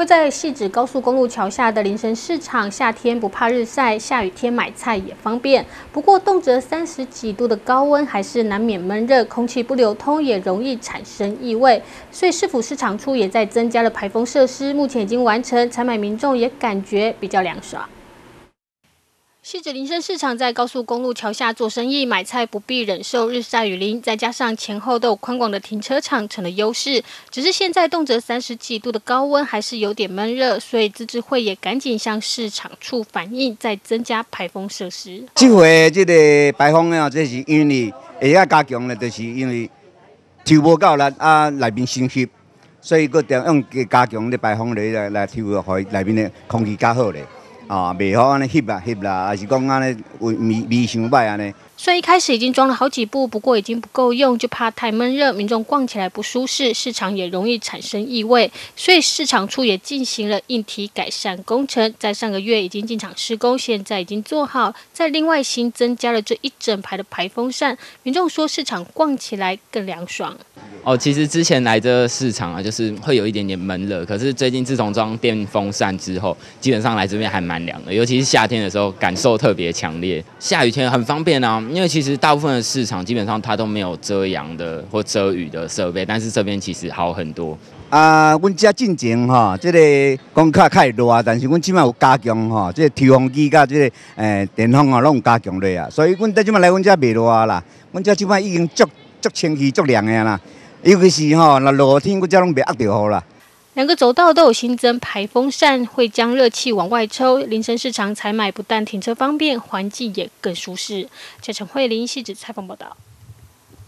位在汐止高速公路桥下的林森市场，夏天不怕日晒，下雨天买菜也方便。不过，动辄30几度的高温，还是难免闷热，空气不流通，也容易产生异味。所以市府市场处也在增加了排风设施，目前已经完成，采买民众也感觉比较凉爽。 汐止林森市场在高速公路桥下做生意，买菜不必忍受日晒雨淋，再加上前后都有宽广的停车场，成了优势。只是现在动辄30几度的高温，还是有点闷热，所以自治会也赶紧向市场处反映，再增加排风设施。 这回这个排风呢，这是因为会加强呢，就是因为抽无够力啊，内面生湿，所以佮用加强的排风来抽，互内面的空气较好咧。 啊，袂好安尼吸啦，还是讲安尼味伤歹安尼。 虽然一开始已经装了好几部，不过已经不够用，就怕太闷热，民众逛起来不舒适，市场也容易产生异味，所以市场处也进行了硬体改善工程，在上个月已经进场施工，现在已经做好，在另外新增加了这一整排的排风扇，民众说市场逛起来更凉爽。 其实之前来这市场啊，就是会有一点点闷热。可是最近自从装电风扇之后，基本上来这边还蛮凉的，尤其是夏天的时候，感受特别强烈。下雨天很方便啊，因为其实大部分的市场基本上它都没有遮阳的或遮雨的设备，但是这边其实好很多。 阮遮进前吼，这个讲较会热，但是阮即摆有加强吼，这个抽风机甲这个电风拢有加强落啊，所以阮即摆来阮遮袂热啦。阮遮即摆已经足清气、足凉的啦。 尤其是吼，那热天我才拢袂压到雨啦。 2个走道都有新增排风扇，会将热气往外抽。林森市场采买不但停车方便，环境也更舒适。陈慧琳汐止采访报道。